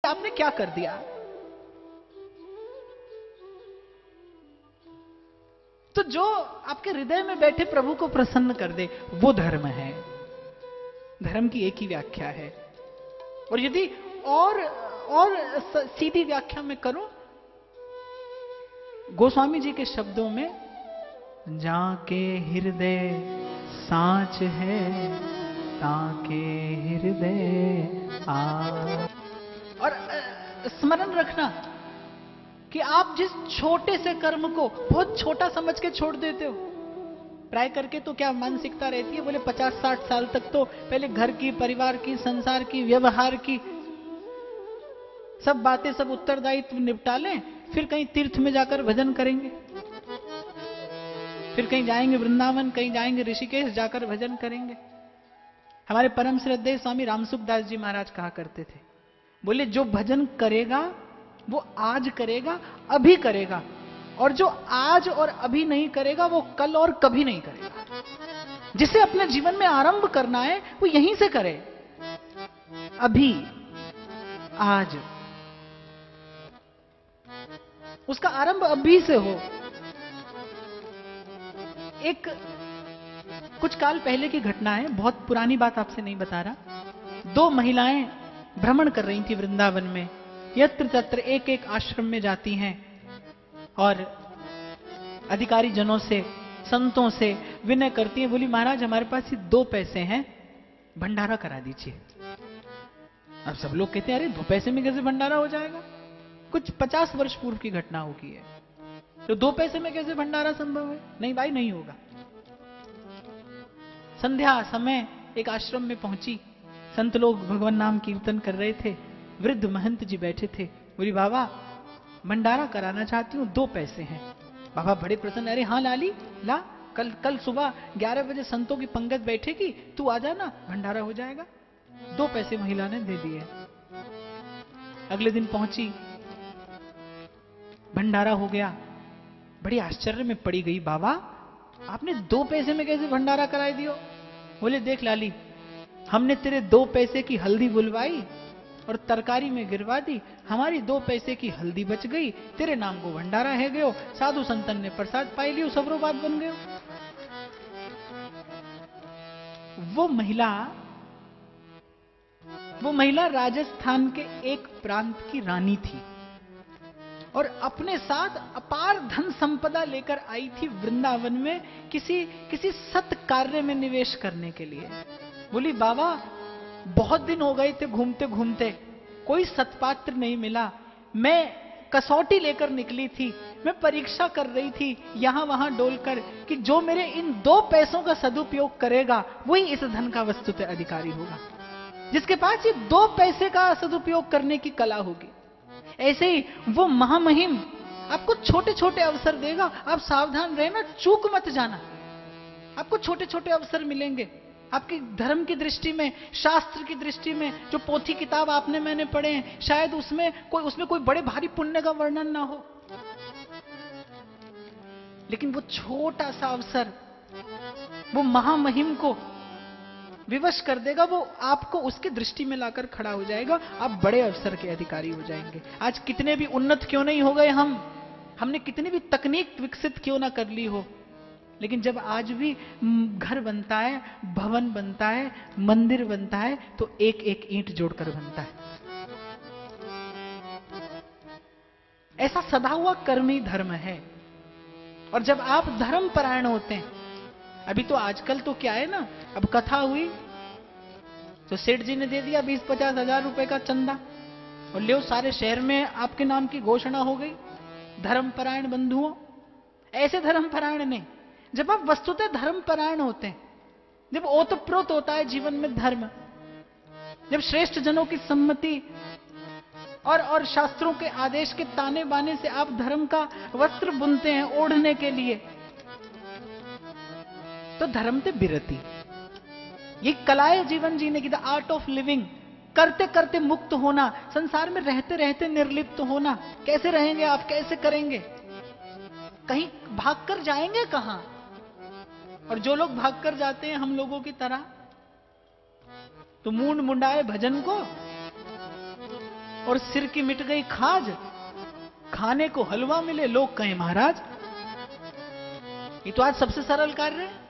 आपने क्या कर दिया। तो जो आपके हृदय में बैठे प्रभु को प्रसन्न कर दे, वो धर्म है। धर्म की एक ही व्याख्या है। और यदि और सीधी व्याख्या में करूं, गोस्वामी जी के शब्दों में, जाके हृदय सांच है, ताके हृदय आ। और स्मरण रखना कि आप जिस छोटे से कर्म को बहुत छोटा समझ के छोड़ देते हो, प्राय करके तो क्या मानसिकता रहती है, बोले 50-60 साल तक तो पहले घर की, परिवार की, संसार की, व्यवहार की सब बातें, सब उत्तरदायित्व निपटा लें, फिर कहीं तीर्थ में जाकर भजन करेंगे, फिर कहीं जाएंगे वृंदावन, कहीं जाएंगे ऋषिकेश, जाकर भजन करेंगे। हमारे परम श्रद्धेय स्वामी रामसुखदास जी महाराज कहा करते थे, बोले जो भजन करेगा वो आज करेगा, अभी करेगा, और जो आज और अभी नहीं करेगा वो कल और कभी नहीं करेगा। जिसे अपने जीवन में आरंभ करना है वो यहीं से करे, अभी, आज। उसका आरंभ अभी से हो। एक कुछ काल पहले की घटना है, बहुत पुरानी बात आपसे नहीं बता रहा। 2 महिलाएं भ्रमण कर रही थी वृंदावन में, यत्र तत्र एक एक आश्रम में जाती हैं और अधिकारी जनों से, संतों से विनय करती हैं, बोली महाराज हमारे पास ये 2 पैसे हैं, भंडारा करा दीजिए। अब सब लोग कहते हैं अरे 2 पैसे में कैसे भंडारा हो जाएगा, कुछ 50 वर्ष पूर्व की घटना होगी है, तो 2 पैसे में कैसे भंडारा संभव है। नहीं भाई, नहीं होगा। संध्या समय एक आश्रम में पहुंची, संत लोग भगवान नाम कीर्तन कर रहे थे, वृद्ध महंत जी बैठे थे। बोली बाबा भंडारा कराना चाहती हूँ, 2 पैसे हैं। बाबा बड़े प्रसन्न, अरे हाँ लाली ला, कल सुबह 11 बजे संतों की पंगत बैठेगी, तू आ जाना, भंडारा हो जाएगा। 2 पैसे महिला ने दे दिए। अगले दिन पहुंची, भंडारा हो गया। बड़ी आश्चर्य में पड़ी गई, बाबा आपने 2 पैसे में कैसे भंडारा कराई दियो। बोले देख लाली, हमने तेरे 2 पैसे की हल्दी बुलवाई और तरकारी में गिरवा दी, हमारी 2 पैसे की हल्दी बच गई, तेरे नाम को भंडारा है गयो, साधु संतन ने प्रसाद पाई लियो, सबरो बात बन गयो। वो महिला राजस्थान के एक प्रांत की रानी थी और अपने साथ अपार धन संपदा लेकर आई थी वृंदावन में किसी सत कार्य में निवेश करने के लिए। बोली बाबा बहुत दिन हो गए थे घूमते घूमते, कोई सत्पात्र नहीं मिला, मैं कसौटी लेकर निकली थी, मैं परीक्षा कर रही थी यहां वहां डोलकर कि जो मेरे इन 2 पैसों का सदुपयोग करेगा वही इस धन का वस्तुतः अधिकारी होगा, जिसके पास ये 2 पैसे का सदुपयोग करने की कला होगी। ऐसे ही वो महामहिम आपको छोटे छोटे अवसर देगा, आप सावधान रहना, चूक मत जाना। आपको छोटे छोटे अवसर मिलेंगे, आपकी धर्म की दृष्टि में, शास्त्र की दृष्टि में, जो पोथी किताब आपने मैंने पढ़े हैं, शायद उसमें कोई बड़े भारी पुण्य का वर्णन ना हो, लेकिन वो छोटा सा अवसर वो महामहिम को विवश कर देगा, वो आपको उसकी दृष्टि में लाकर खड़ा हो जाएगा, आप बड़े अवसर के अधिकारी हो जाएंगे। आज कितने भी उन्नत क्यों नहीं हो गए हमने कितनी भी तकनीक विकसित क्यों ना कर ली हो, लेकिन जब आज भी घर बनता है, भवन बनता है, मंदिर बनता है, तो एक एक ईंट जोड़कर बनता है। ऐसा सदा हुआ कर्म ही धर्म है। और जब आप धर्म परायण होते हैं, अभी तो आजकल तो क्या है ना, अब कथा हुई तो सेठ जी ने दे दिया 20-50 हजार रुपए का चंदा और ले सारे शहर में आपके नाम की घोषणा हो गई। धर्मपरायण बंधुओं, ऐसे धर्मपरायण नहीं। जब आप वस्तुतः धर्मपरायण होते हैं, जब ओतप्रोत होता है जीवन में धर्म, जब श्रेष्ठ जनों की सम्मति और शास्त्रों के आदेश के ताने बाने से आप धर्म का वस्त्र बुनते हैं ओढ़ने के लिए, तो धर्म से बिरती, ये कला है जीवन जीने की, द आर्ट ऑफ लिविंग। करते करते मुक्त होना, संसार में रहते रहते निर्लिप्त होना। कैसे रहेंगे आप, कैसे करेंगे, कहीं भागकर जाएंगे कहां। और जो लोग भागकर जाते हैं हम लोगों की तरह, तो मूंड मुंडाए भजन को, और सिर की मिट गई खाज, खाने को हलवा मिले लोग कहें महाराज। ये तो आज सबसे सरल कार्य है।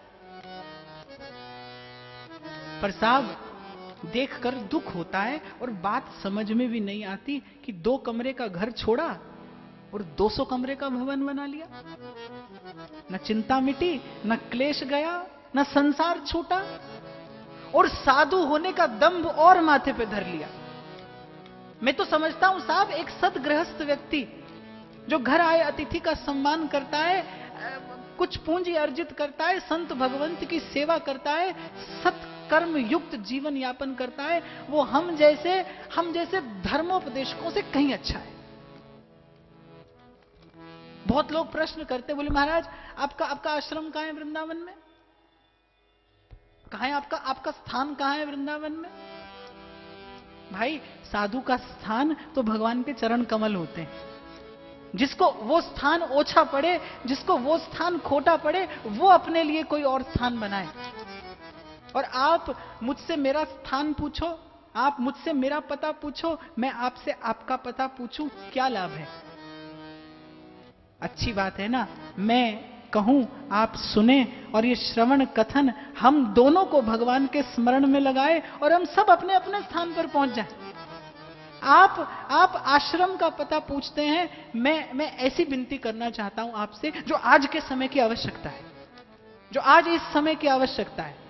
पर साहब देखकर दुख होता है और बात समझ में भी नहीं आती कि 2 कमरे का घर छोड़ा और 200 कमरे का भवन बना लिया। न चिंता मिटी, न क्लेश गया, न संसार छूटा, और साधु होने का दंभ और माथे पे धर लिया। मैं तो समझता हूं साहब, एक सदगृहस्थ व्यक्ति जो घर आए अतिथि का सम्मान करता है, कुछ पूंजी अर्जित करता है, संत भगवंत की सेवा करता है, सत्कर्म युक्त जीवन यापन करता है, वो हम जैसे धर्मोपदेशकों से कहीं अच्छा है। बहुत लोग प्रश्न करते, बोले महाराज आपका आश्रम कहां है वृंदावन में? कहां है आपका स्थान कहां है वृंदावन में? भाई साधु का स्थान तो भगवान के चरण कमल होते हैं। जिसको वो स्थान ओछा पड़े, जिसको वो स्थान खोटा पड़े, वो अपने लिए कोई और स्थान बनाए। और आप मुझसे मेरा स्थान पूछो, आप मुझसे मेरा पता पूछो, मैं आपसे आपका पता पूछूं, क्या लाभ है? अच्छी बात है ना, मैं कहूं आप सुने और ये श्रवण कथन हम दोनों को भगवान के स्मरण में लगाए और हम सब अपने अपने स्थान पर पहुंच जाएं। आप आश्रम का पता पूछते हैं, मैं ऐसी विनती करना चाहता हूं आपसे जो आज के समय की आवश्यकता है, जो आज इस समय की आवश्यकता है।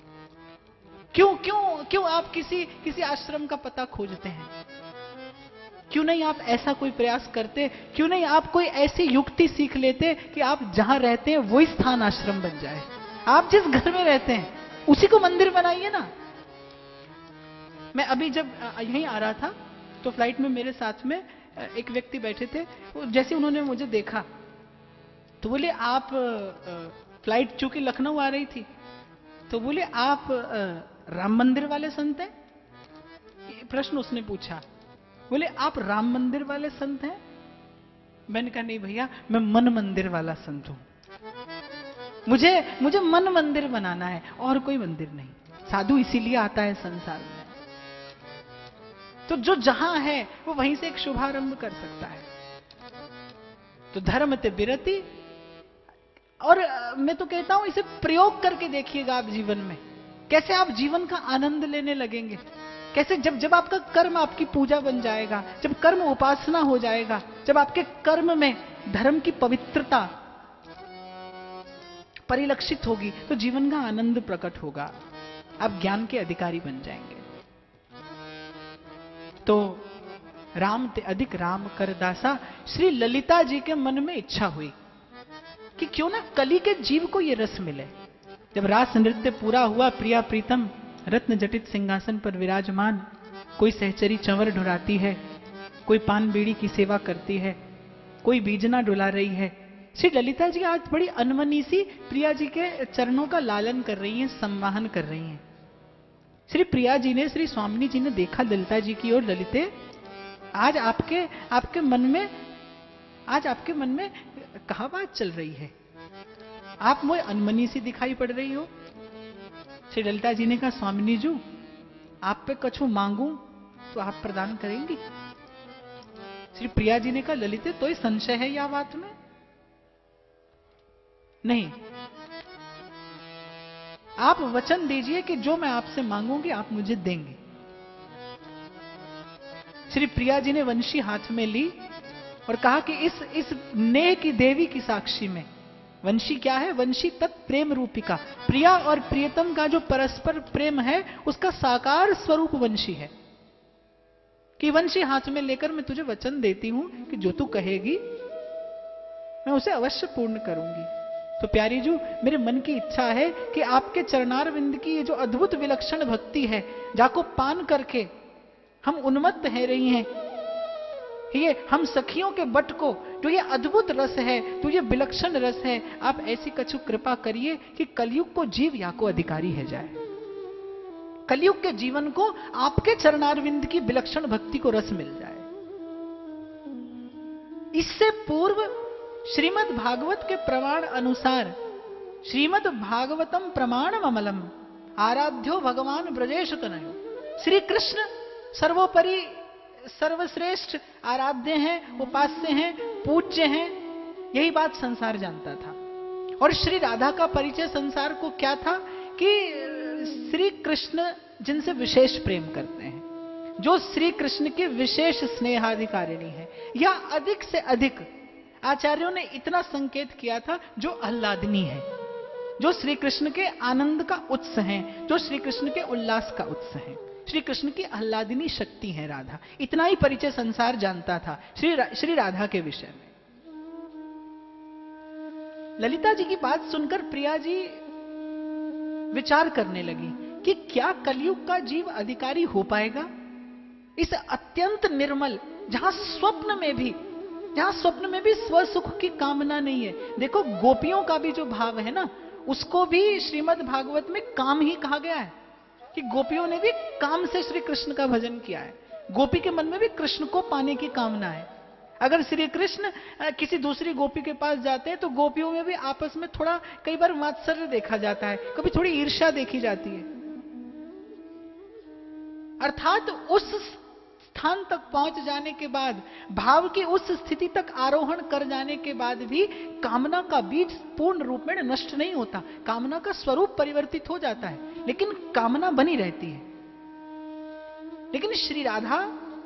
क्यों आप किसी आश्रम का पता खोजते हैं? क्यों नहीं आप ऐसा कोई प्रयास करते? क्यों नहीं आप कोई ऐसी युक्ति सीख लेते कि आप जहां रहते हैं वही स्थान आश्रम बन जाए? आप जिस घर में रहते हैं उसी को मंदिर बनाइए ना। मैं अभी जब यहीं आ रहा था तो फ्लाइट में मेरे साथ में एक व्यक्ति बैठे थे। जैसे उन्होंने मुझे देखा तो बोले, आप फ्लाइट चूंकि लखनऊ आ रही थी, तो बोले आप राम मंदिर वाले संत हैं? प्रश्न उसने पूछा। बोले आप राम मंदिर वाले संत हैं? मैंने कहा नहीं भैया, मैं मन मंदिर वाला संत हूं। मुझे मन मंदिर बनाना है और कोई मंदिर नहीं। साधु इसीलिए आता है संसार में, तो जो जहां है वो वहीं से एक शुभारंभ कर सकता है। तो धर्म ते बिरति, और मैं तो कहता हूं इसे प्रयोग करके देखिएगा आप जीवन में, कैसे आप जीवन का आनंद लेने लगेंगे। कैसे जब आपका कर्म आपकी पूजा बन जाएगा, जब कर्म उपासना हो जाएगा, जब आपके कर्म में धर्म की पवित्रता परिलक्षित होगी तो जीवन का आनंद प्रकट होगा, आप ज्ञान के अधिकारी बन जाएंगे। तो राम ते अधिक राम कर दासा, श्री ललिता जी के मन में इच्छा हुई कि क्यों ना कली के जीव को यह रस मिले। जब रास नृत्य पूरा हुआ, प्रिया प्रीतम रत्न जटित सिंहासन पर विराजमान, कोई सहचरी चंवर ढुराती है, कोई पान बीड़ी की सेवा करती है, कोई बीजना डुला रही है। श्री ललिता जी आज बड़ी अनमनी सी प्रिया जी के चरणों का लालन कर रही हैं, संवाहन कर रही हैं। श्री प्रिया जी ने, श्री स्वामिनी जी ने देखा ललिता जी की ओर, ललिते आज आपके मन में कहा बात चल रही है? आप मुझे अनमनी सी दिखाई पड़ रही हो। श्री ललिता जी ने कहा, स्वामिनी जी आप पे कछु मांगू तो आप प्रदान करेंगी? श्री प्रिया जी ने कहा, ललिते तो संशय है या बात में? नहीं, आप वचन दीजिए कि जो मैं आपसे मांगूंगी आप मुझे देंगे। श्री प्रिया जी ने वंशी हाथ में ली और कहा कि इस नेह की देवी की साक्षी में, वंशी क्या है? वंशी तत्प्रेम रूपिका, प्रिया और प्रियतम का जो परस्पर प्रेम है उसका साकार स्वरूप वंशी है। कि वंशी हाथ में लेकर मैं तुझे वचन देती हूं कि जो तू कहेगी मैं उसे अवश्य पूर्ण करूंगी। तो प्यारी जू, मेरे मन की इच्छा है कि आपके चरणारविंद की ये जो अद्भुत विलक्षण भक्ति है, जाको पान करके हम उन्मत्त है रही हैं, ये हम सखियों के बट को जो ये अद्भुत रस है, तो ये विलक्षण रस है, आप ऐसी कछु कृपा करिए कि कलयुग को जीव या को अधिकारी है जाए। कलयुग के जीवन को आपके चरणारविंद की विलक्षण भक्ति को रस मिल जाए। इससे पूर्व श्रीमद् भागवत के प्रमाण अनुसार, श्रीमद् भागवतम प्रमाणम अमलम आराध्यो भगवान ब्रजेश तनयो, श्री कृष्ण सर्वोपरि सर्वश्रेष्ठ आराध्य हैं, उपास्य हैं, पूज्य हैं, यही बात संसार जानता था। और श्री राधा का परिचय संसार को क्या था कि श्री कृष्ण जिनसे विशेष प्रेम करते हैं, जो श्री कृष्ण के विशेष स्नेहाधिकारिणी है, या अधिक से अधिक आचार्यों ने इतना संकेत किया था, जो आह्लादिनी है, जो श्री कृष्ण के आनंद का उत्स है, जो श्री कृष्ण के उल्लास का उत्स है, श्री कृष्ण की आह्लादिनी शक्ति है राधा। इतना ही परिचय संसार जानता था श्री राधा के विषय में। ललिता जी की बात सुनकर प्रिया जी विचार करने लगी कि क्या कलयुग का जीव अधिकारी हो पाएगा इस अत्यंत निर्मल, जहां स्वप्न में भी स्वसुख की कामना नहीं है। देखो, गोपियों का भी जो भाव है ना, उसको भी श्रीमद् भागवत में काम ही कहा गया है कि गोपियों ने भी काम से श्री कृष्ण का भजन किया है। गोपी के मन में भी कृष्ण को पाने की कामना है। अगर श्री कृष्ण किसी दूसरी गोपी के पास जाते हैं तो गोपियों में भी आपस में थोड़ा कई बार मात्सर्य देखा जाता है, कभी थोड़ी ईर्ष्या देखी जाती है। अर्थात उस स्थान तक पहुंच जाने के बाद, भाव की उस स्थिति तक आरोहण कर जाने के बाद भी कामना का बीज पूर्ण रूप में नष्ट नहीं होता। कामना का स्वरूप परिवर्तित हो जाता है, लेकिन कामना बनी रहती है। लेकिन श्री राधा,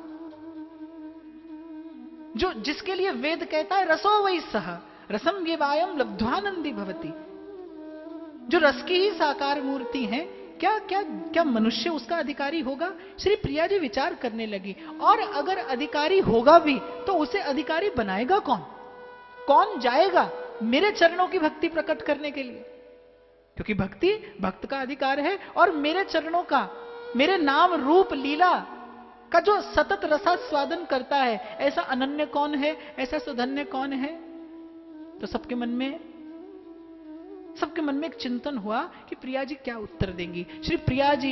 जो जिसके लिए वेद कहता है रसो वै सह रसम ये वायम लब्ध्वानंदी भवती, जो रस की ही साकार मूर्ति है, क्या क्या क्या मनुष्य उसका अधिकारी होगा? श्री प्रिया जी विचार करने लगी, और अगर अधिकारी होगा भी तो उसे अधिकारी बनाएगा कौन? कौन जाएगा मेरे चरणों की भक्ति प्रकट करने के लिए? क्योंकि भक्ति भक्त का अधिकार है, और मेरे चरणों का, मेरे नाम रूप लीला का जो सतत रसास्वादन करता है, ऐसा अनन्य कौन है, ऐसा सुधन्य कौन है? तो सबके मन में एक चिंतन हुआ कि प्रिया जी क्या उत्तर देंगी। श्री प्रिया जी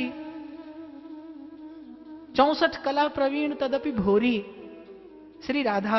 64 कला प्रवीण तदपि भोरी, श्री राधा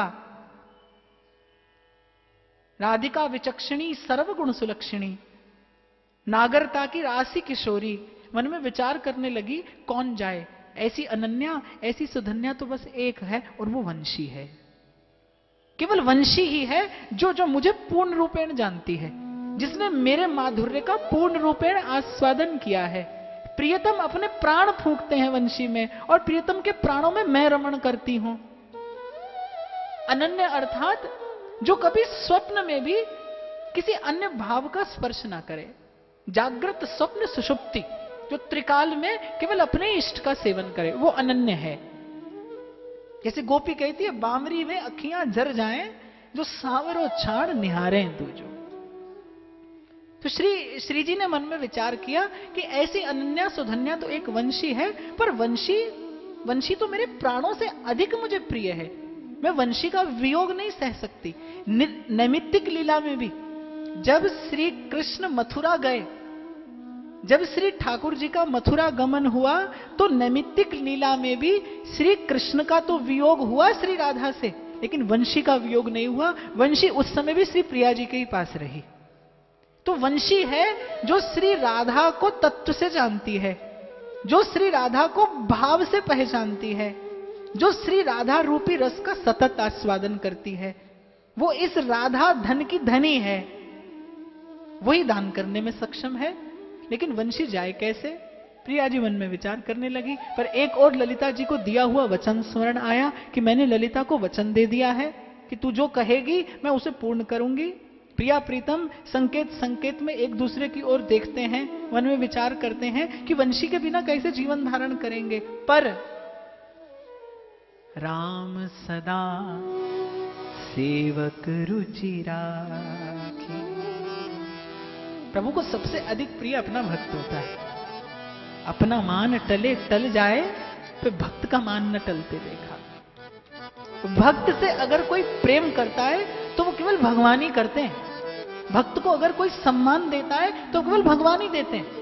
राधिका विचक्षणी सर्वगुण सुलक्षणी, नागरता की राशि किशोरी, मन में विचार करने लगी कौन जाए? ऐसी अनन्या, ऐसी सुधन्या तो बस एक है, और वो वंशी है। केवल वंशी ही है जो मुझे पूर्ण रूपेण जानती है, जिसने मेरे माधुर्य का पूर्ण रूपेण आस्वादन किया है। प्रियतम अपने प्राण फूंकते हैं वंशी में, और प्रियतम के प्राणों में मैं रमण करती हूं। अनन्य अर्थात जो कभी स्वप्न में भी किसी अन्य भाव का स्पर्श ना करे। जागृत स्वप्न सुषुप्ति, जो त्रिकाल में केवल अपने इष्ट का सेवन करे, वो अनन्य है। जैसे गोपी कहती है, बामरी में अखियां झर जाएं, जो सांवरो छाड़ निहारें तुझो। तो श्री जी ने मन में विचार किया कि ऐसी अनन्या सुधन्या तो एक वंशी है, पर वंशी तो मेरे प्राणों से अधिक मुझे प्रिय है। मैं वंशी का वियोग नहीं सह सकती। नैमित्तिक लीला में भी जब श्री कृष्ण मथुरा गए, जब श्री ठाकुर जी का मथुरा गमन हुआ, तो नैमित्तिक लीला में भी श्री कृष्ण का तो वियोग हुआ श्री राधा से, लेकिन वंशी का वियोग नहीं हुआ। वंशी उस समय भी श्री प्रिया जी के ही पास रही। तो वंशी है जो श्री राधा को तत्व से जानती है, जो श्री राधा को भाव से पहचानती है, जो श्री राधा रूपी रस का सतत आस्वादन करती है। वो इस राधा धन की धनी है, वही दान करने में सक्षम है। लेकिन वंशी जाए कैसे? प्रिया जी मन में विचार करने लगी। पर एक और ललिता जी को दिया हुआ वचन स्मरण आया कि मैंने ललिता को वचन दे दिया है कि तू जो कहेगी मैं उसे पूर्ण करूंगी। प्रिया प्रीतम संकेत में एक दूसरे की ओर देखते हैं, मन में विचार करते हैं कि वंशी के बिना कैसे जीवन धारण करेंगे। पर राम सदा सेवक रुचि राखी, प्रभु को सबसे अधिक प्रिय अपना भक्त होता है। अपना मान टले टल जाए तो भक्त का मान न टलते देखा। भक्त से अगर कोई प्रेम करता है तो वो केवल भगवान ही करते हैं। भक्त को अगर कोई सम्मान देता है तो केवल भगवान ही देते हैं।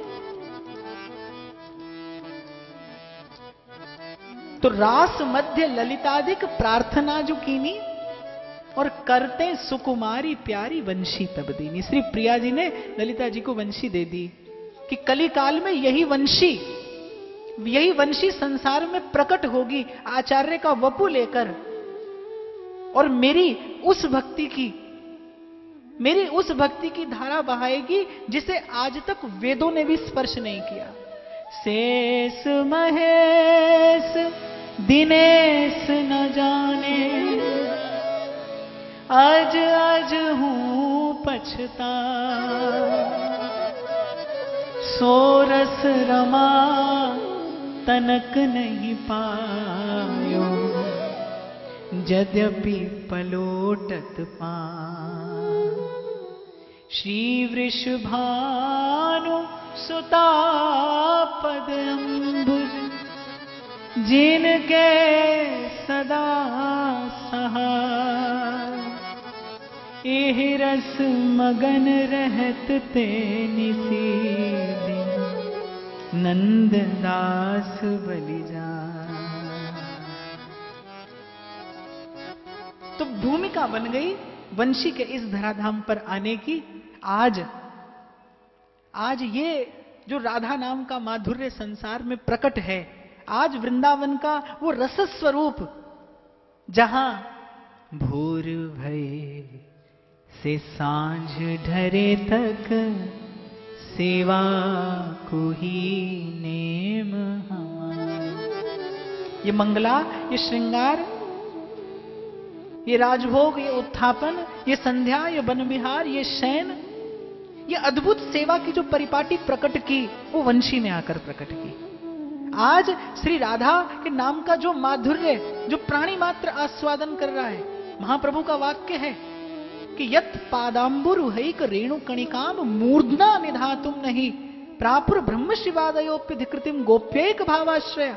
तो रास मध्य ललितादिक प्रार्थना जो कीनी, और करते सुकुमारी प्यारी वंशी तब दीनी। श्री प्रिया जी ने ललिता जी को वंशी दे दी कि कली काल में यही वंशी यही वंशी संसार में प्रकट होगी आचार्य का वपु लेकर, और मेरी उस भक्ति की धारा बहाएगी जिसे आज तक वेदों ने भी स्पर्श नहीं किया। शेष महेश दिनेश न जाने, आज आज हूं पछता, सोरस रमा तनक नहीं पायो, यद्यपि पलोटत पान। श्री वृषभानु सुता पद अम्बुज, जिनके सदा सहाय, एह रस मगन रहत ते निसी दिन, नंद दास बलिजा। तो भूमिका बन गई वंशी के इस धराधाम पर आने की। आज ये जो राधा नाम का माधुर्य संसार में प्रकट है, आज वृंदावन का वो रस स्वरूप, जहां भोर भये से सांझ ढरे तक, सेवा को ही नेम हमारा। ये मंगला, ये श्रृंगार, ये राजभोग, ये उत्थापन, ये संध्या, ये वन विहार, ये शयन, ये अद्भुत सेवा की जो परिपाटी प्रकट की, वो वंशी ने आकर प्रकट की। आज श्री राधा के नाम का जो माधुर्य, जो प्राणी मात्र आस्वादन कर रहा है, महाप्रभु का वाक्य है कि यत पादांबुरुहैक रेणु कणिकाम मूर्धना निधातुम नहीं, प्रापुर ब्रह्म शिवादयोप्यधिकृतिम गोप्यैक भावाश्रय।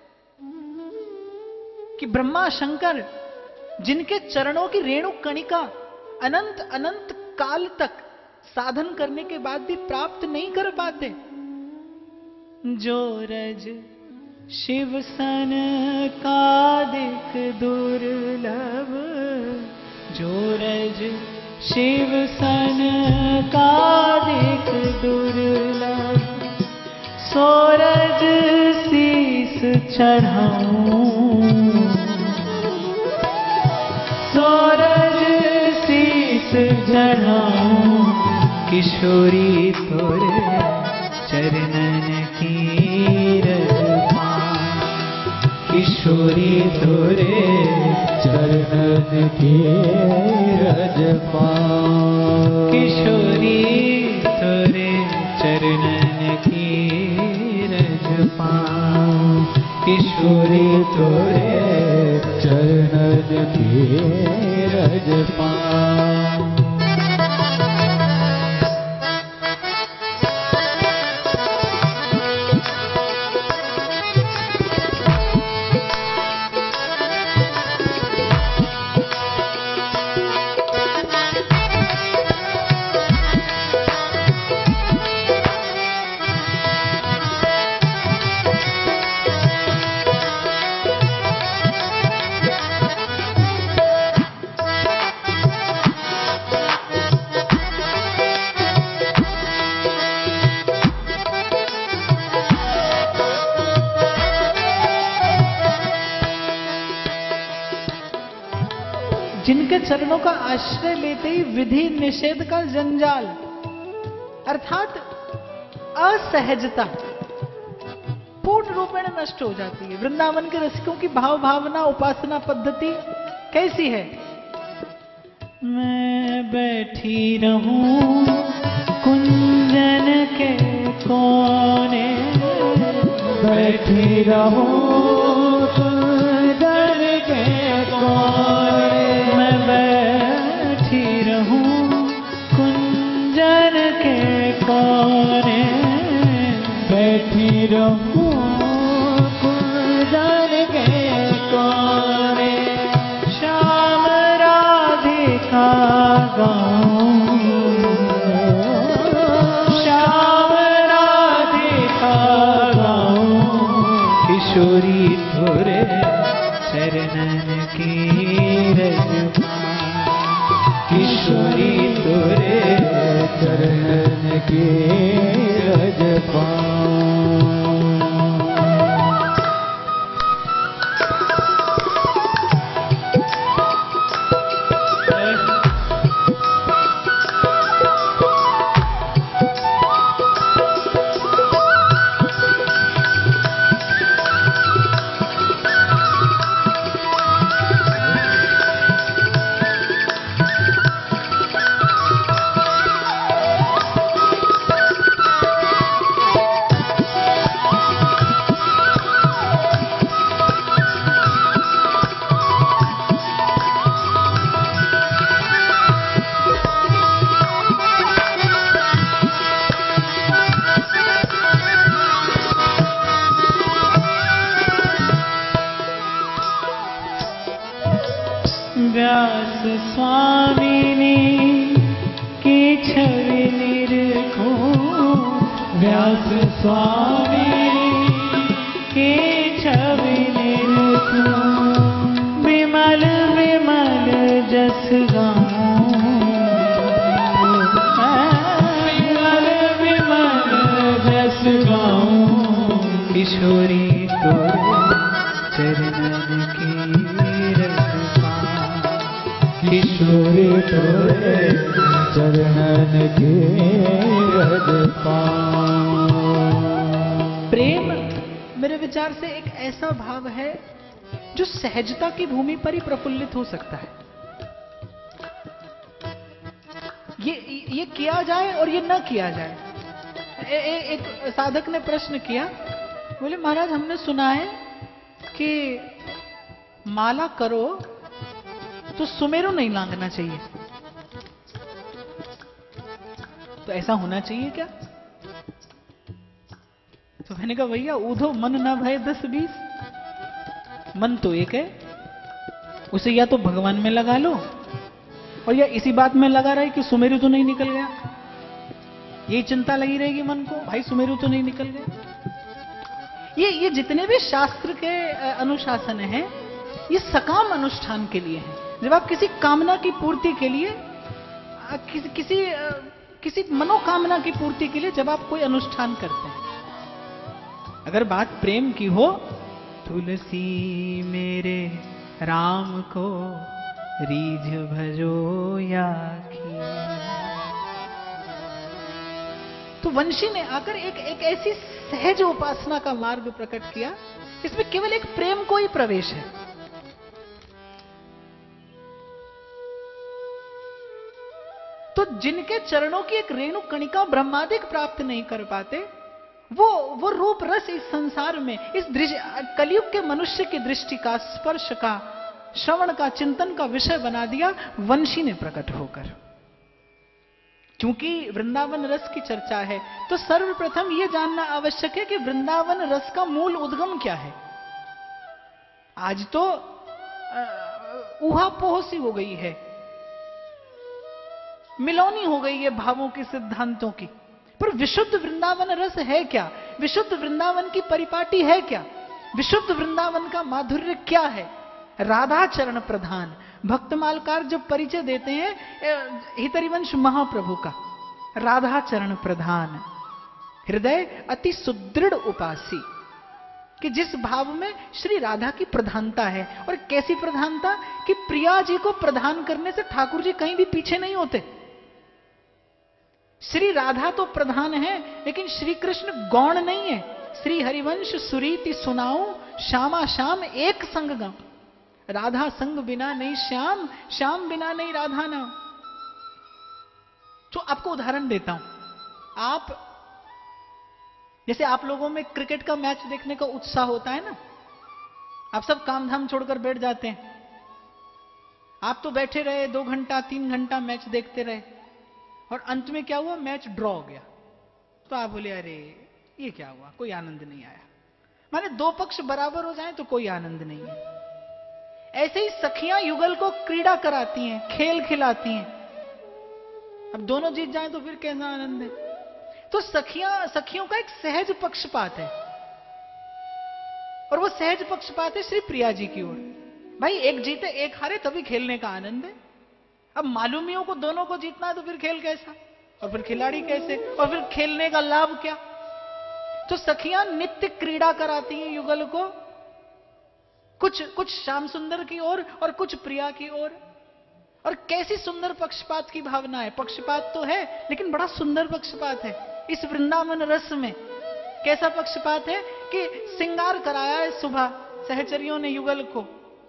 कि ब्रह्मा शंकर जिनके चरणों की रेणु कणिका अनंत अनंत काल तक साधन करने के बाद भी प्राप्त नहीं कर पाते, जो रज शिव सन कादिक दुर्लभ, जो रज शिव सन कादिक दुर्लभ, सोरज शीस चढ़ाऊं, सोरज शीस चढ़ाऊं, किशोरी तोरे चरणन की रज पाऊं, किशोरी तोरे चरणन की रज पाऊं, किशोरी तोरे चरणन की रज पाऊं, किशोरी तोरे चरणन की रज पाऊं। जिनके चरणों का आश्रय लेते ही विधि निषेध का जंजाल अर्थात असहजता पूर्ण रूपेण नष्ट हो जाती है। वृंदावन के रसिकों की भाव भावना उपासना पद्धति कैसी है? मैं बैठी रहूं कुंजन के कोने, बैठी रहूं कुंजन के कोने, मैं बैठी रहूं कुंजन के कोने, बैठी रहूं कुंजन के कोने, श्याम राधिका गाऊं, श्याम राधिका गाऊं, किशोरी तोरे चरणन की रज पाऊं, किशोरी तोरे चरणन की रज पाऊं। व्यास स्वामिनी की छवि निरखो, व्यास स्वामिनी की छवि निरखो, विमल विमल जस गाऊं, विमल विमल जस गाऊं, किशोरी तोरे चरणन की रज पाऊं, किशोरी तोरे चरणन की रज पाऊं। प्रेम मेरे विचार से एक ऐसा भाव है जो सहजता की भूमि पर ही प्रफुल्लित हो सकता है। ये किया जाए और ये न किया जाए। एक साधक ने प्रश्न किया, बोले महाराज हमने सुना है कि माला करो तो सुमेरु नहीं लांघना चाहिए, तो ऐसा होना चाहिए क्या? तो मैंने कहा भैया ऊधो मन ना भय 10-20, मन तो एक है, उसे या तो भगवान में लगा लो और या इसी बात में लगा रहे कि सुमेरु तो नहीं निकल गया। यही चिंता लगी रहेगी मन को, भाई सुमेरु तो नहीं निकल गया। ये जितने भी शास्त्र के अनुशासन हैं, ये सकाम अनुष्ठान के लिए हैं। जब आप किसी कामना की पूर्ति के लिए, किसी मनोकामना की पूर्ति के लिए जब आप कोई अनुष्ठान करते हैं, अगर बात प्रेम की हो, तुलसी मेरे राम को रीझ भजो या की, तो वंशी ने आकर एक ऐसी सहज उपासना का मार्ग प्रकट किया, इसमें केवल एक प्रेम को ही प्रवेश है। तो जिनके चरणों की एक रेणु कणिका ब्रह्मादिक प्राप्त नहीं कर पाते, वो रूप रस इस संसार में, इस कलयुग के मनुष्य की दृष्टि का, स्पर्श का, श्रवण का, चिंतन का विषय बना दिया वंशी ने प्रकट होकर। क्योंकि वृंदावन रस की चर्चा है, तो सर्वप्रथम यह जानना आवश्यक है कि वृंदावन रस का मूल उद्गम क्या है। आज तो ऊहापोह सी हो गई है, मिलौनी हो गई है भावों के सिद्धांतों की, पर विशुद्ध वृंदावन रस है क्या? विशुद्ध वृंदावन की परिपाटी है क्या? विशुद्ध वृंदावन का माधुर्य क्या है? राधा चरण प्रधान। भक्तमालकार जब परिचय देते हैं हितरिवंश महाप्रभु का, राधा चरण प्रधान, हृदय अति सुदृढ़ उपासी, कि जिस भाव में श्री राधा की प्रधानता है। और कैसी प्रधानता कि प्रिया जी को प्रधान करने से ठाकुर जी कहीं भी पीछे नहीं होते। श्री राधा तो प्रधान है, लेकिन श्री कृष्ण गौण नहीं है। श्री हरिवंश सुरीति सुनाऊं, श्यामा श्याम एक संग गाऊं, राधा संग बिना नहीं श्याम, श्याम बिना नहीं राधा नाम। तो आपको उदाहरण देता हूं। आप जैसे आप लोगों में क्रिकेट का मैच देखने का उत्साह होता है ना, आप सब काम धाम छोड़कर बैठ जाते हैं। आप तो बैठे रहे 2 घंटा 3 घंटा मैच देखते रहे, और अंत में क्या हुआ? मैच ड्रॉ हो गया। तो आप बोले अरे ये क्या हुआ, कोई आनंद नहीं आया। माने 2 पक्ष बराबर हो जाएं तो कोई आनंद नहीं है। ऐसे ही सखियां युगल को क्रीड़ा कराती हैं, खेल खिलाती हैं। अब दोनों जीत जाएं तो फिर कैसा आनंद है। तो सखियों का एक सहज पक्षपात है, और वो सहज पक्षपात है श्री प्रिया जी की ओर। भाई एक जीते एक हारे तभी खेलने का आनंद है। अब मालूमियों को दोनों को जीतना है तो फिर खेल कैसा, और फिर खिलाड़ी कैसे, और फिर खेलने का लाभ क्या। तो सखियां नित्य क्रीड़ा कराती हैं युगल को, कुछ श्याम सुंदर की ओर और कुछ प्रिया की ओर। और कैसी सुंदर पक्षपात की भावना है। पक्षपात तो है, लेकिन बड़ा सुंदर पक्षपात है इस वृंदावन रस में। कैसा पक्षपात है कि श्रृंगार कराया है सुबह सहचरियों ने युगल को।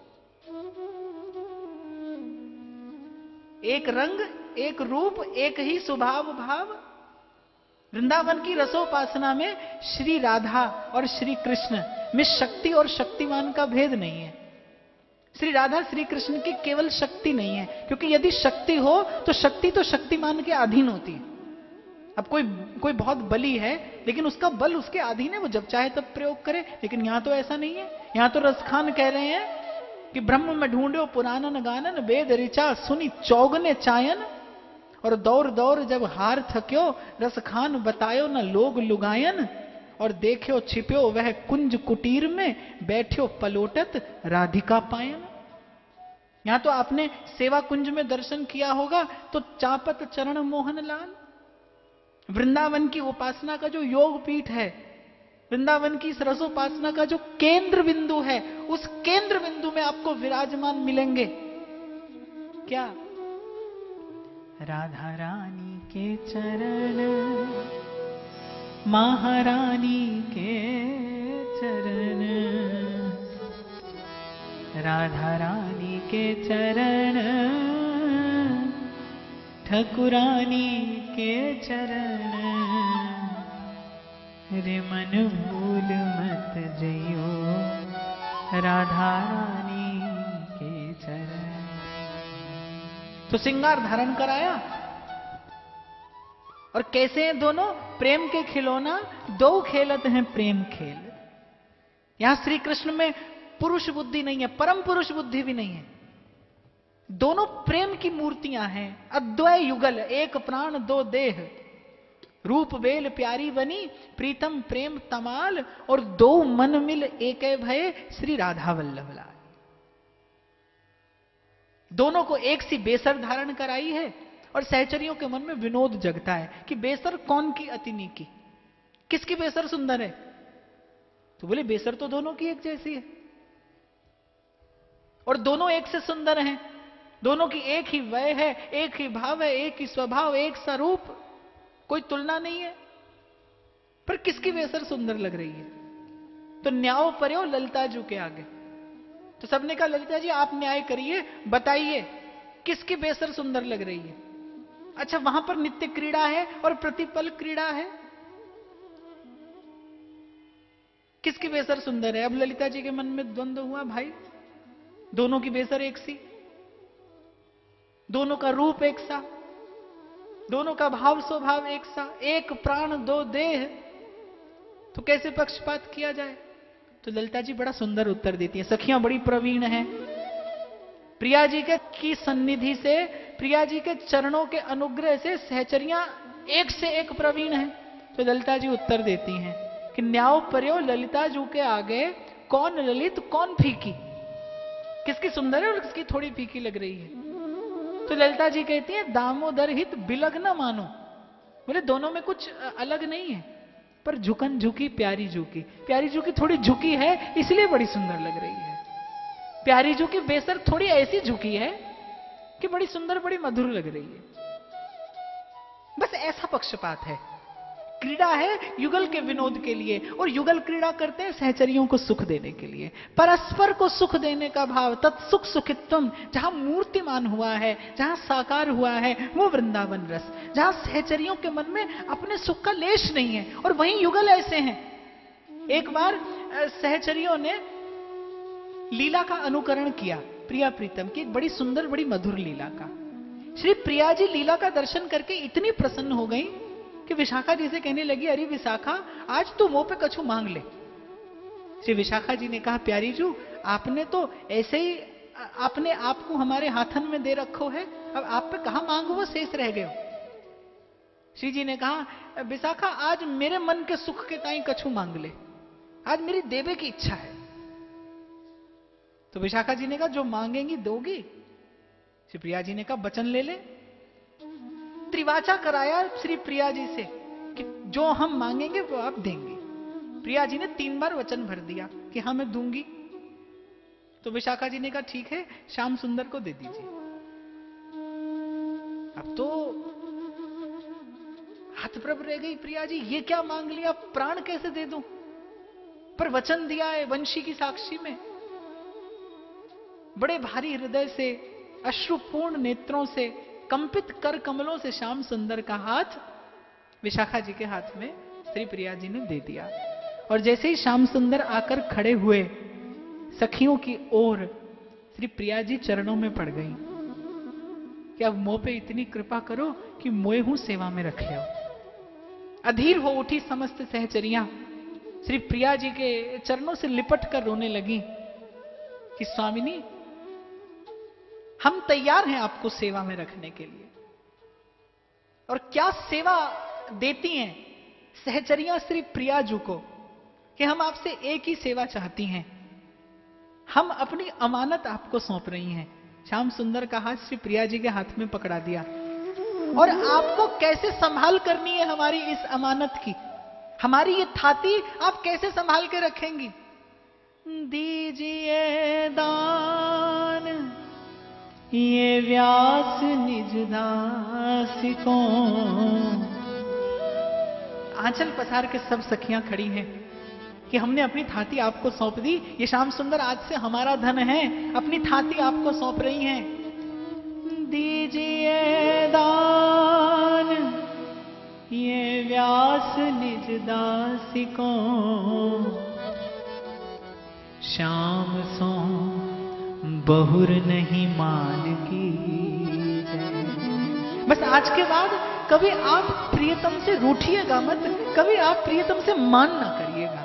एक रंग, एक रूप, एक ही स्वभाव भाव। वृंदावन की रसोपासना में श्री राधा और श्री कृष्ण में शक्ति और शक्तिमान का भेद नहीं है। श्री राधा श्री कृष्ण की केवल शक्ति नहीं है, क्योंकि यदि शक्ति हो तो शक्ति तो शक्तिमान के अधीन होती है। अब कोई बहुत बली है, लेकिन उसका बल उसके अधीन है, वो जब चाहे तब प्रयोग करे। लेकिन यहां तो ऐसा नहीं है। यहां तो रसखान कह रहे हैं कि ब्रह्म में ढूंढो पुराणन गानन, वेद ऋचा सुनी चौगने चायन, और दौर दौर जब हार थक्यो, रस खान बतायो न लोग लुगायन, और देखो छिप्यो वह कुंज कुटीर में, बैठ्यो पलोटत राधिका पायन। यहां तो आपने सेवा कुंज में दर्शन किया होगा, तो चापत चरण मोहन लाल, वृंदावन की उपासना का जो योग पीठ है, वृंदावन की सरसोपासना का जो केंद्र बिंदु है, उस केंद्र बिंदु में आपको विराजमान मिलेंगे क्या? राधा रानी के चरण, महारानी के चरण, राधा रानी के चरण, ठकुरानी के चरण, रे मन भूल मत जइयो, राधा रानी के चरण। तो श्रृंगार धारण कराया, और कैसे हैं दोनों? प्रेम के खिलौना दो खेलत हैं प्रेम खेल। यहां श्री कृष्ण में पुरुष बुद्धि नहीं है, परम पुरुष बुद्धि भी नहीं है। दोनों प्रेम की मूर्तियां हैं, अद्वय युगल, एक प्राण दो देह, रूप बेल प्यारी बनी, प्रीतम प्रेम तमाल, और दो मन मिल एक भय, श्री राधा वल्लभ लाल। दोनों को एक सी बेसर धारण कराई है, और सहचरियों के मन में विनोद जगता है कि बेसर कौन की अतिनी की, किसकी बेसर सुंदर है? तो बोले बेसर तो दोनों की एक जैसी है, और दोनों एक से सुंदर हैं, दोनों की एक ही वय है, एक ही भाव है, एक ही स्वभाव, एक सा रूप, कोई तुलना नहीं है। पर किसकी बेसर सुंदर लग रही है? तो न्याय पर्यो ललिता जू के आगे। तो सबने कहा ललिता जी आप न्याय करिए, बताइए किसकी बेसर सुंदर लग रही है? अच्छा, वहां पर नित्य क्रीड़ा है और प्रतिपल क्रीड़ा है, किसकी बेसर सुंदर है? अब ललिता जी के मन में द्वंद्व हुआ, भाई दोनों की बेसर एक सी, दोनों का रूप एक सा, दोनों का भाव स्वभाव एक सा, एक प्राण दो देह, तो कैसे पक्षपात किया जाए? तो ललिता जी बड़ा सुंदर उत्तर देती है। सखियां बड़ी प्रवीण हैं, प्रिया जी के की सन्निधि से, प्रिया जी के चरणों के अनुग्रह से सहचरियां एक से एक प्रवीण हैं। तो ललिता जी उत्तर देती हैं कि न्याय पर्यो ललिता जू के आगे, कौन ललित कौन फीकी, किसकी सुंदर है और किसकी थोड़ी फीकी लग रही है? तो ललिता जी कहती है दामोदर हित बिलग न मानो, बोले दोनों में कुछ अलग नहीं है, पर झुकन झुकी प्यारी झुकी, प्यारी झुकी थोड़ी झुकी है इसलिए बड़ी सुंदर लग रही है। प्यारी झुकी बेसर थोड़ी ऐसी झुकी है कि बड़ी सुंदर बड़ी मधुर लग रही है। बस ऐसा पक्षपात है। क्रीड़ा है युगल के विनोद के लिए, और युगल क्रीड़ा करते हैं सहचरियों को सुख देने के लिए, परस्पर को सुख देने का भाव, तत्सुख सुखित्वम, जहां मूर्तिमान हुआ है, जहां साकार हुआ है, वो वृंदावन रस, जहां सहचरियों के मन में अपने सुख का लेश नहीं है। और वहीं युगल ऐसे हैं। एक बार सहचरियों ने लीला का अनुकरण किया, प्रिया प्रीतम की एक बड़ी सुंदर बड़ी मधुर लीला का। श्री प्रिया जी लीला का दर्शन करके इतनी प्रसन्न हो गई कि विशाखा जी से कहने लगी, अरे विशाखा आज तू मुंह पे कछु मांग ले। श्री विशाखा जी ने कहा, प्यारी जू आपने तो ऐसे ही आपने आपको हमारे हाथन में दे रखो है, अब आप पे कहां मांगो वो शेष रह गए। श्री जी ने कहा, विशाखा आज मेरे मन के सुख के ताई कछु मांग ले, आज मेरी देवे की इच्छा है। तो विशाखा जी ने कहा, जो मांगेंगी दोगी? श्री प्रिया जी ने कहा, वचन ले ले। त्रिवाचा कराया श्री प्रिया जी से कि जो हम मांगेंगे वो आप देंगे। प्रिया जी ने 3 बार वचन भर दिया कि हाँ मैं दूंगी। तो विशाखा जी ने कहा, ठीक है श्याम सुंदर को दे दीजिए। अब तो हतप्रभ रह गई प्रिया जी, ये क्या मांग लिया, प्राण कैसे दे दूं? पर वचन दिया है वंशी की साक्षी में। बड़े भारी हृदय से, अश्रुपूर्ण नेत्रों से, कंपित कर कमलों से श्याम सुंदर का हाथ विशाखा जी के हाथ में श्री प्रिया जी ने दे दिया। और जैसे ही श्याम सुंदर आकर खड़े हुए सखियों की ओर, श्री प्रिया जी चरणों में पड़ गई कि अब मोह पे इतनी कृपा करो कि मोए हूं सेवा में रख लो। अधीर हो उठी समस्त सहचरियां श्री प्रिया जी के चरणों से लिपट कर रोने लगी कि स्वामिनी हम तैयार हैं आपको सेवा में रखने के लिए। और क्या सेवा देती हैं सहचरियां श्री प्रियाजू को कि हम आपसे एक ही सेवा चाहती हैं, हम अपनी अमानत आपको सौंप रही हैं। श्याम सुंदर का हाथ श्री प्रिया जी के हाथ में पकड़ा दिया और आपको कैसे संभाल करनी है हमारी इस अमानत की, हमारी ये थाती आप कैसे संभाल के रखेंगी। दीजिए दान ये व्यास निज दास को। आंचल पसार के सब सखियां खड़ी हैं कि हमने अपनी थाती आपको सौंप दी। ये श्याम सुंदर आज से हमारा धन है, अपनी थाती आपको सौंप रही हैं। दीजिए दान ये व्यास निज दास को, श्याम सो बहुर नहीं मान की। बस आज के बाद कभी आप प्रियतम से रूठिएगा मत, कभी आप प्रियतम से मान ना करिएगा।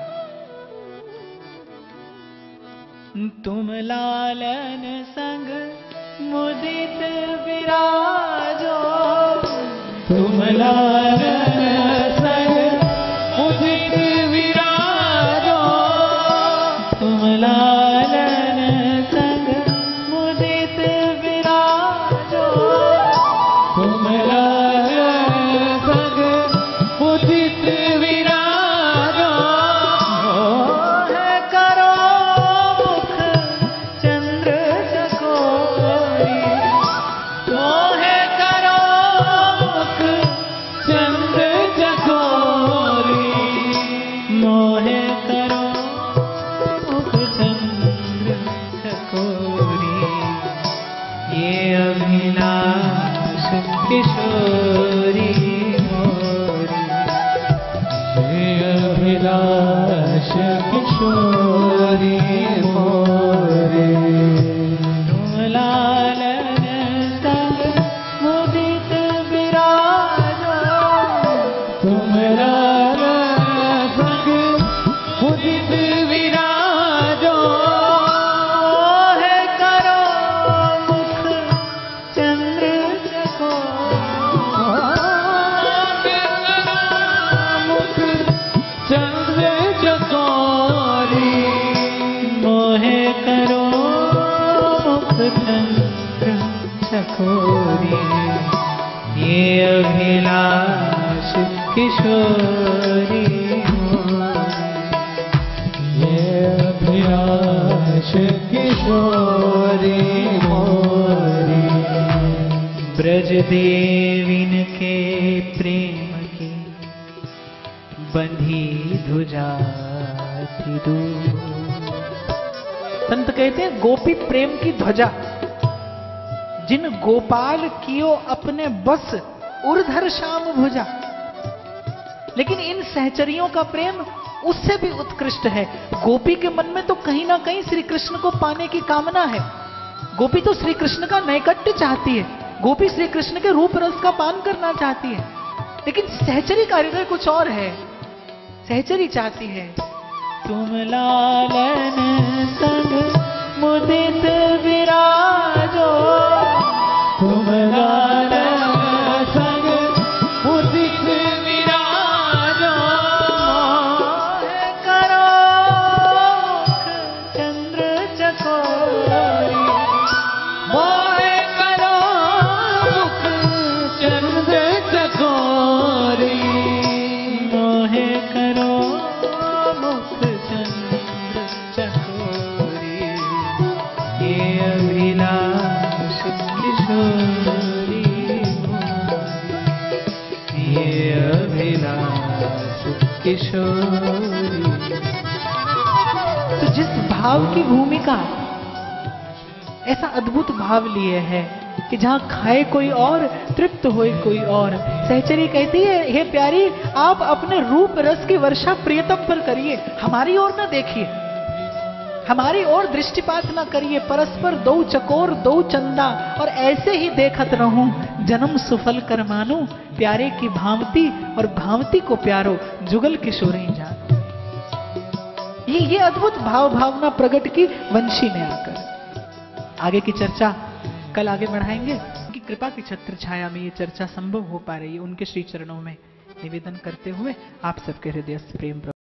तुम लालन संग मुदित विराजो, तुम लालन संग मुदित विराजो, तुम लालन संग मुदित विराजो, तुम लालन संग मुदित विराजो। है करो मुख चंद्र चकोरी, तो है करो मुख चंद्र चकोरी, मोहे करो मुख चंद्र चकोरी। ये अभिलाष किशोरी मोरी, ये अभिलाष किशोरी मोरी। तुम लालन संग मुदित विराजो, तुम लालन संग मुदित विराजो। है करो मुख चंद्र चकोरी, मुख चंद्र चकोरी, मोहे करो मुख चंद्र चकोरी। ये अभिलाष किशोरी मोरी, ये अभिलाष किशोरी मोरी। ब्रज देविन के प्रेम की बंधी ध्वजा थी दूर। संत कहते हैं गोपी प्रेम की ध्वजा, जिन गोपाल कियो अपने बस उर्धर श्याम भुजा। लेकिन इन सहचरियों का प्रेम उससे भी उत्कृष्ट है। गोपी के मन में तो कहीं ना कहीं श्री कृष्ण को पाने की कामना है। गोपी तो श्री कृष्ण का नैकट्य चाहती है, गोपी श्री कृष्ण के रूप रस का पान करना चाहती है। लेकिन सहचरी का हृदय कुछ और है। सहचरी चाहती है तुम लालन संग मुदित विराजो, तुम लालन संग मुदित विराजो। करो मुख चंद्र चकोरी, मोहे करो मुख चंद्र चकोरी, मोहे करो मुख चंद्र चकोरी। ये अभिलाष किशोरी मोरी, ये अभिलाष किशोरी। तो जिस भाव की भूमिका ऐसा अद्भुत भाव लिए है कि जहां खाए कोई और तृप्त होए कोई और। सहचरी कहती है हे प्यारी, आप अपने रूप रस की वर्षा प्रियतम पर करिए, हमारी ओर न देखिए, हमारी ओर दृष्टिपात न करिए। परस्पर दो चकोर दो चंदा, और ऐसे ही देखत रहूं जन्म सुफल कर मानू। प्यारे की भांति और भांति को प्यारो, जुगल किशोरी जान। ये अद्भुत भाव भावना प्रकट की वंशी ने आकर। आगे की चर्चा कल आगे बढ़ाएंगे। उनकी कृपा की छत्र छाया में ये चर्चा संभव हो पा रही है, उनके श्री चरणों में निवेदन करते हुए आप सबके हृदय से प्रेम